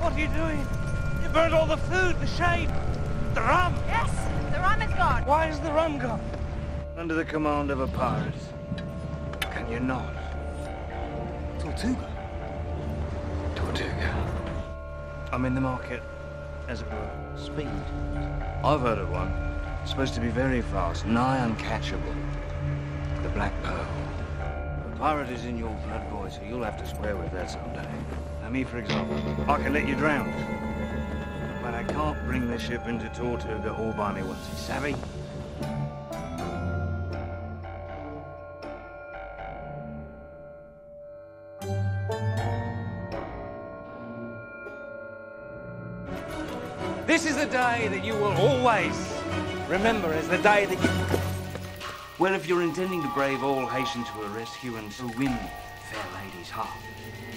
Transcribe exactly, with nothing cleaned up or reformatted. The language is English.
What are you doing? You burned all the food, the shade, the rum. Yes, the rum is gone. Why is the rum gone? Under the command of a pirate. Can you not? Tortuga? Tortuga. I'm in the market, as it were. Speed? I've heard of one. It's supposed to be very fast, nigh uncatchable. The Black Pearl. The pirate is in your blood, boy, so you'll have to square with that someday. Now, me, for example, I can let you drown. But I can't bring the ship into Tortuga all by me once, you savvy? This is the day that you will always remember as the day that you... Well, if you're intending to brave all, hasten to her rescue and so win fair lady's heart.